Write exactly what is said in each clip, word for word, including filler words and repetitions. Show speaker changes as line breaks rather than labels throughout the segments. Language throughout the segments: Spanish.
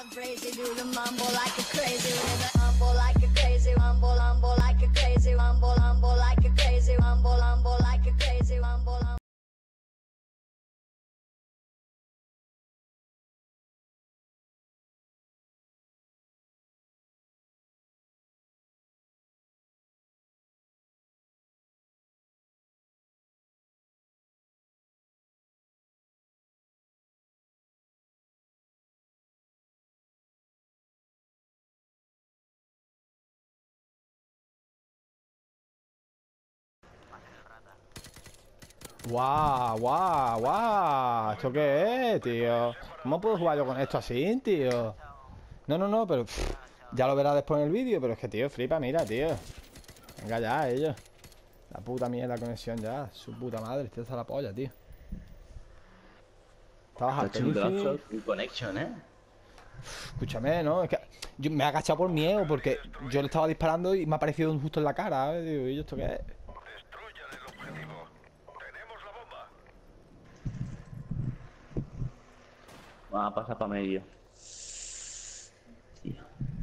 Crazy, do the mambo like a crazy, mambo like a crazy, mambo, mambo like a crazy, mambo, mambo like a crazy, mambo, mambo like a crazy, mambo, mambo.
Guau, guau, guau. ¿Esto qué es, tío? ¿Cómo puedo jugar yo con esto así, tío? No, no, no, pero pff, ya lo verás después en el vídeo. Pero es que, tío, flipa, mira, tío. Venga ya, ellos. La puta mierda de conexión ya. Su puta madre, tío, está la polla, tío. Estabas al principio.
Connection, ¿eh?
Escúchame, ¿no? Es que yo me he agachado por miedo porque yo le estaba disparando y me ha aparecido justo en la cara, ¿sabes? Digo, ¿y esto qué es?
Destruyan el objetivo. Tenemos la bomba.
Vamos a pasar para medio. Tío.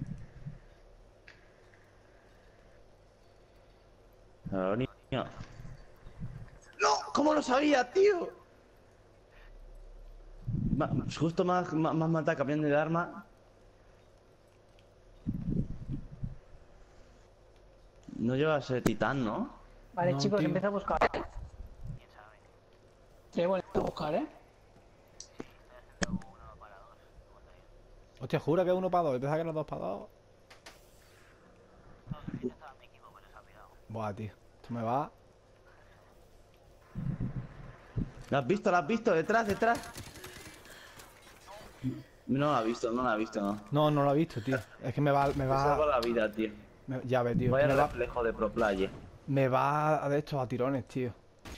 Claro, niño. ¡No! ¿Cómo lo sabía, tío? Ma, justo más, más, más mata cambiando de arma. No lleva a ser titán, ¿no?
Vale,
No,
chicos,
tío.
empieza a buscar. Te voy a buscar, ¿eh?
Hostia, jura que es uno para dos. Yo pensaba que era dos para dos. Buah, tío. Esto me va.
¿La has visto? ¿La has visto? Detrás, detrás. No la ha visto, no la ha visto, no.
No, no lo he visto, tío. Es que me va. Me
Me salva
va.
la vida, tío.
me- ya ves, tío.
Vaya
Me va,
reflejo de pro player.
me va de estos a tirones, tío.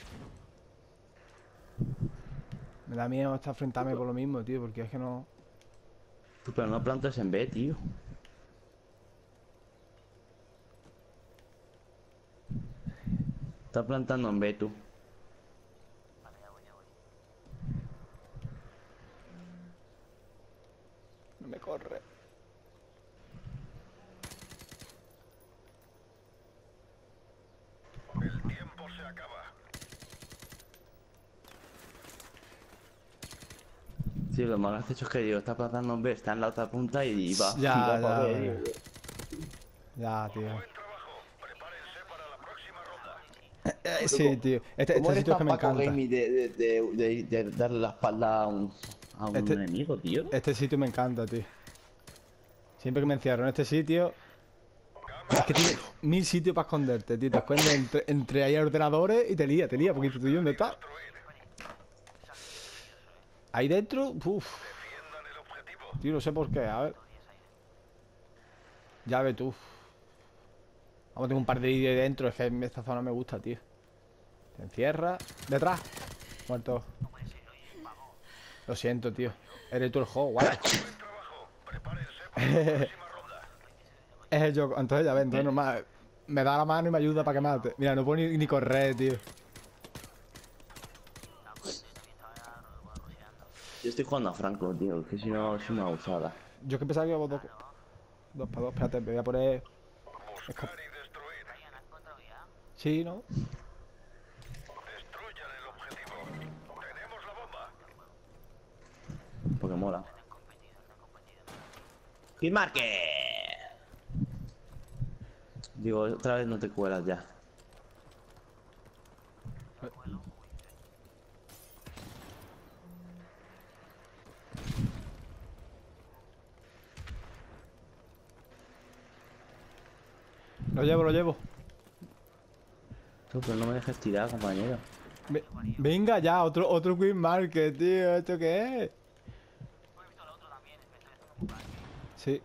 Me da miedo hasta enfrentarme por lo mismo, tío. Porque es que no.
Tú, pero no plantes en B, tío. Está plantando en B, tú.
No me corre.
El tiempo se acaba.
Sí, lo más gracioso es que digo, está plantando en B, está en la otra punta y va.
Ya,
y va
ya,
pa' B,
ya.
digo.
Ya, tío.
Buen trabajo. Prepárense para la próxima ronda.
Eh, sí, tío. Este,
¿Cómo
este
eres
sitio es que
tan
me
Paco
encanta.
Gaming de, de, de, de, de darle la espalda a un, a un
Este-
enemigo, tío?
Este sitio me encanta, tío. Siempre que me encierro en este sitio. Es que tiene mil sitios para esconderte, tío. Te escondes entre, entre ahí ordenadores y te lía, te lía. Porque dices tú, ¿y dónde estás? Ahí dentro, uff.
Defiendan el objetivo.
Tío, no sé por qué, a ver. Ya ves tú. Vamos, tengo un par de vídeos ahí dentro. Es que esta zona me gusta, tío. Te encierra. Detrás. Muerto. Lo siento, tío. Eres tú el juego, guay.
Buen trabajo. Prepárense para la próxima ronda.
Es el yo. Entonces ya ves, entonces normal. Me da la mano y me ayuda para que mate. Mira, no puedo ni, ni correr, tío.
Yo estoy jugando a Franco, tío, que si no es una usada.
Yo que pensaba que íbamos dos. Dos para dos. Espérate, me voy a poner.
Buscar y destruir.
Sí, ¿no?
Destruyan el objetivo. Tenemos la bomba.
Porque mola. ¡Hitmarque! Digo, otra vez no te cuelas ya.
Lo llevo, lo llevo.
Tú, pero no me dejes tirar, compañero.
Ve- venga ya, otro, otro Quick Market, tío. ¿Esto qué es? Sí.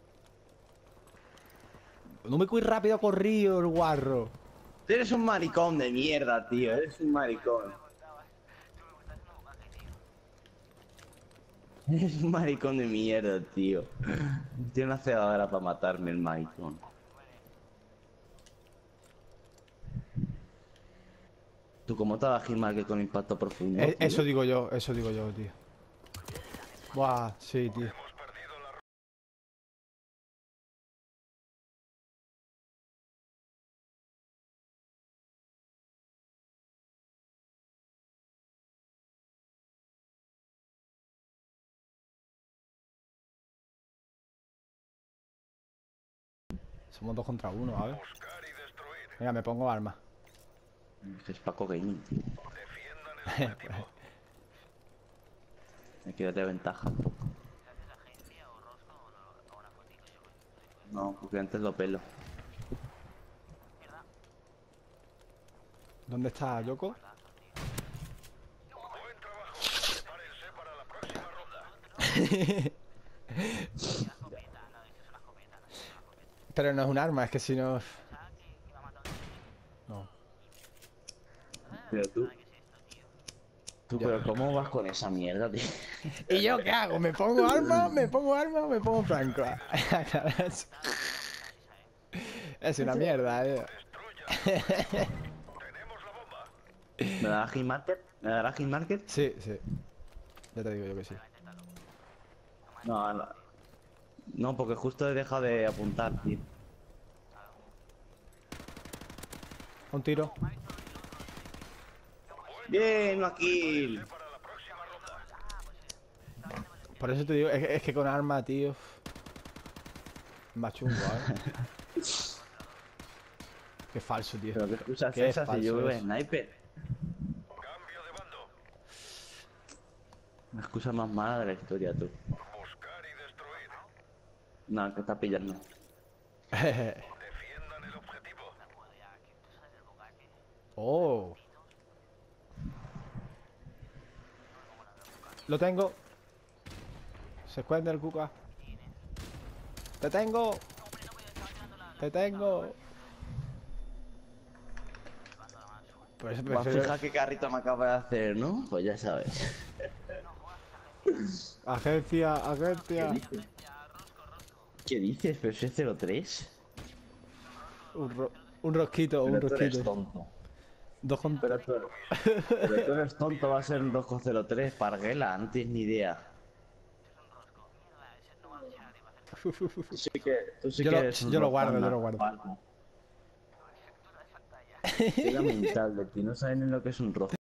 No me cuy rápido corrido el guarro.
Eres un maricón de mierda, tío. Eres un maricón. Eres un maricón de mierda, tío. Tiene una cebadora para matarme el maricón. ¿Tú cómo te vas a Hitmarque con impacto profundo?
Eh,
tío?
eso digo yo, eso digo yo, tío. Buah, sí, tío. Somos dos contra uno, ¿vale?
Buscar y destruir.
Venga, me pongo arma.
Es Paco Gaming, tío.
Defiendan el objetivo.
Me quiero de ventaja un poco. No, porque antes lo pelo.
¿Dónde está Yoko?
Buen trabajo. Prepárense para la próxima ronda.
Pero no es un arma, es que si no... No.
Pero tú... Tú, pero ¿cómo vas con esa mierda, tío?
¿Y yo qué hago? ¿Me pongo arma? ¿Me pongo arma o me pongo franco? Es una mierda, tío.
Tenemos la bomba.
¿Me dará hit market? ¿Me dará hit market?
Sí, sí. Ya te digo yo que sí.
No, no. No, porque justo he dejado de apuntar, tío.
Un tiro.
Bien, una kill.
Para la próxima ronda.
Por eso te digo, es, es que con arma, tío. Más chungo, ¿eh? Qué falso, tío.
Pero qué excusa es
Qué
esa si yo
falso
veo
es.
sniper.
Cambio de bando.
La excusa más mala de la historia, tú.
Buscar y destruir.
No, que está pillando.
Defiendan el objetivo.
Oh. Lo tengo. Se esconde el cuca. Te tengo. Te tengo. Por eso
Vas a
prefiero...
fijar qué carrito me acaba de hacer, ¿no? Pues ya sabes.
Agencia, agencia.
¿Qué dices? ¿Pero si es cero tres?
Un, ro- un rosquito, un
Pero tú eres
rosquito.
tonto.
Dos con...
Pero tú, pero tú eres tonto, va a ser un dos cero tres, Parguela, no tienes ni idea. Tú sí que, tú sí
Yo
que
lo-
eres un
yo lo guardo,
rojana,
yo lo guardo.
Palma. Qué lamentable, tío, no saben ni lo que es un rojo.